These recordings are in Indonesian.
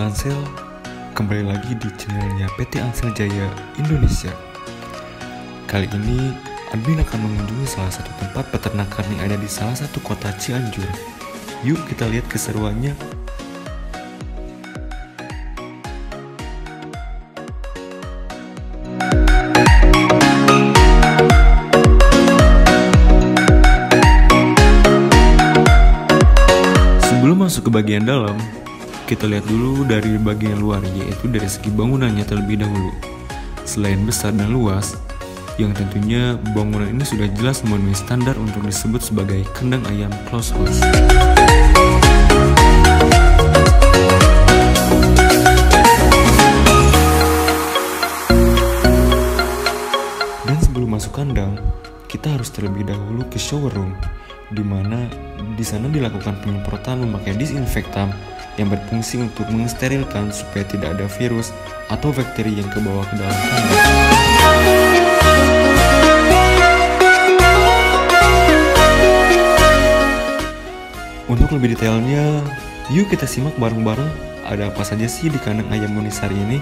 Ansel, kembali lagi di channelnya PT Ansel Jaya Indonesia. Kali ini admin akan mengunjungi salah satu tempat peternakan yang ada di salah satu kota Cianjur. Yuk kita lihat keseruannya. Sebelum masuk ke bagian dalam, kita lihat dulu dari bagian luar, yaitu dari segi bangunannya terlebih dahulu. Selain besar dan luas, yang tentunya bangunan ini sudah jelas memenuhi standar untuk disebut sebagai kandang ayam closed house. Dan sebelum masuk kandang, kita harus terlebih dahulu ke shower room, di mana di sana dilakukan penyemprotan memakai disinfektan yang berfungsi untuk mensterilkan supaya tidak ada virus atau bakteri yang kebawa ke dalam kandang. Untuk lebih detailnya, yuk kita simak bareng-bareng ada apa saja sih di kandang ayam Munisari ini.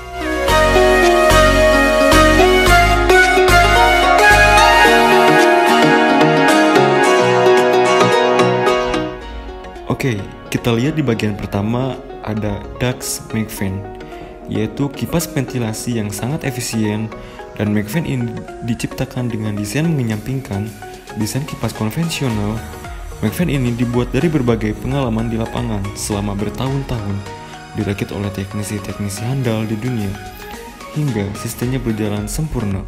Oke, kita lihat di bagian pertama ada Dux McFan, yaitu kipas ventilasi yang sangat efisien, dan McFan ini diciptakan dengan desain menyampingkan desain kipas konvensional. McFan ini dibuat dari berbagai pengalaman di lapangan selama bertahun-tahun, dirakit oleh teknisi-teknisi handal di dunia, hingga sistemnya berjalan sempurna.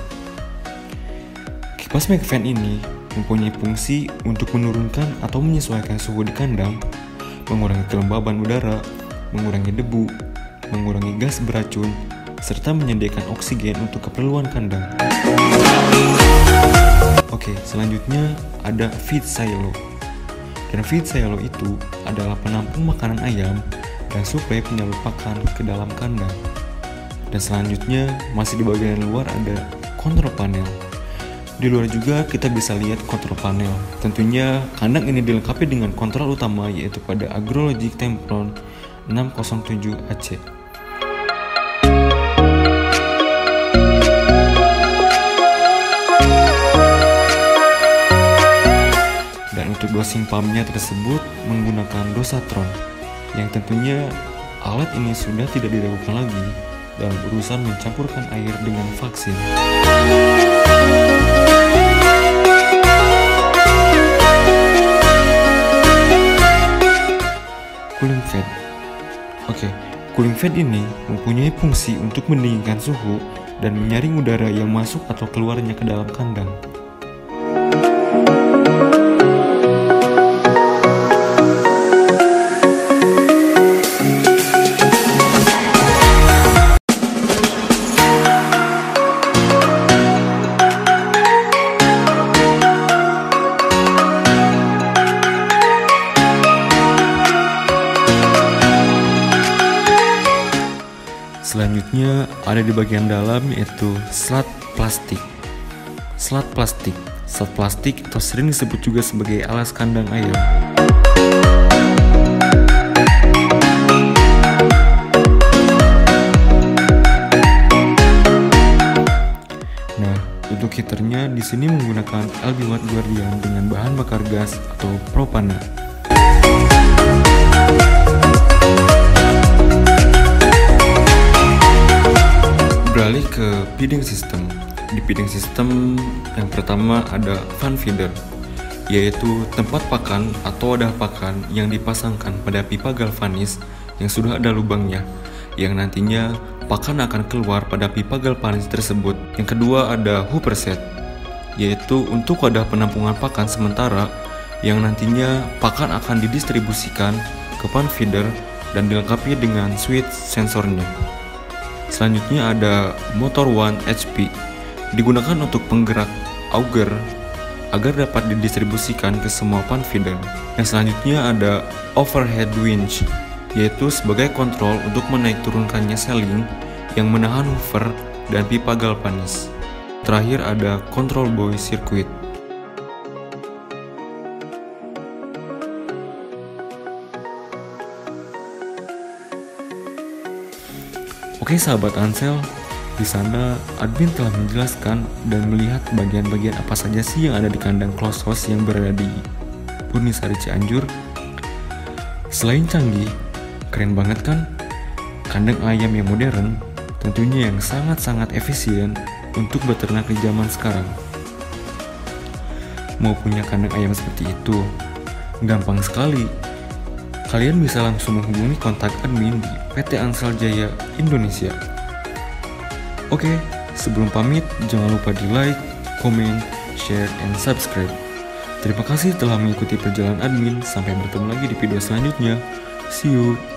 Kipas McFan ini mempunyai fungsi untuk menurunkan atau menyesuaikan suhu di kandang, mengurangi kelembaban udara, mengurangi debu, mengurangi gas beracun, serta menyediakan oksigen untuk keperluan kandang. Oke, selanjutnya ada feed silo. Dan feed silo itu adalah penampung makanan ayam dan suplai penyalur pakan ke dalam kandang. Dan selanjutnya masih di bagian luar ada kontrol panel. Di luar juga kita bisa lihat kontrol panel. Tentunya kandang ini dilengkapi dengan kontrol utama, yaitu pada Agrologic Tempron 607 AC. Dan untuk dosing pumpnya tersebut menggunakan Dosatron, yang tentunya alat ini sudah tidak diragukan lagi dalam urusan mencampurkan air dengan vaksin. Cooling fan. Oke, cooling fan ini mempunyai fungsi untuk mendinginkan suhu dan menyaring udara yang masuk atau keluarnya ke dalam kandang. Selanjutnya ada di bagian dalam, yaitu slat plastik. Slat plastik atau sering disebut juga sebagai alas kandang ayam. Nah, untuk heaternya di sini menggunakan LB Watt Guardian dengan bahan bakar gas atau propana. Beralih ke feeding system. Di feeding system yang pertama ada fan feeder, yaitu tempat pakan atau wadah pakan yang dipasangkan pada pipa galvanis yang sudah ada lubangnya, yang nantinya pakan akan keluar pada pipa galvanis tersebut. Yang kedua ada hooper set, yaitu untuk wadah penampungan pakan sementara yang nantinya pakan akan didistribusikan ke fan feeder dan dilengkapi dengan switch sensornya. Selanjutnya ada motor 1 HP, digunakan untuk penggerak auger agar dapat didistribusikan ke semua fan feeder. Yang selanjutnya ada overhead winch, yaitu sebagai kontrol untuk menaik turunkannya seling yang menahan hoover dan pipa galvanis. Terakhir ada control buoy circuit. Oke sahabat Ansel, di sana admin telah menjelaskan dan melihat bagian-bagian apa saja sih yang ada di kandang closed house yang berada di Bunisari Cianjur. Selain canggih, keren banget kan? Kandang ayam yang modern, tentunya yang sangat-sangat efisien untuk beternak di zaman sekarang. Mau punya kandang ayam seperti itu? Gampang sekali. Kalian bisa langsung menghubungi kontak admin di PT Ansel Jaya Indonesia. Oke, sebelum pamit, jangan lupa di like, comment, share, and subscribe. Terima kasih telah mengikuti perjalanan admin. Sampai bertemu lagi di video selanjutnya. See you.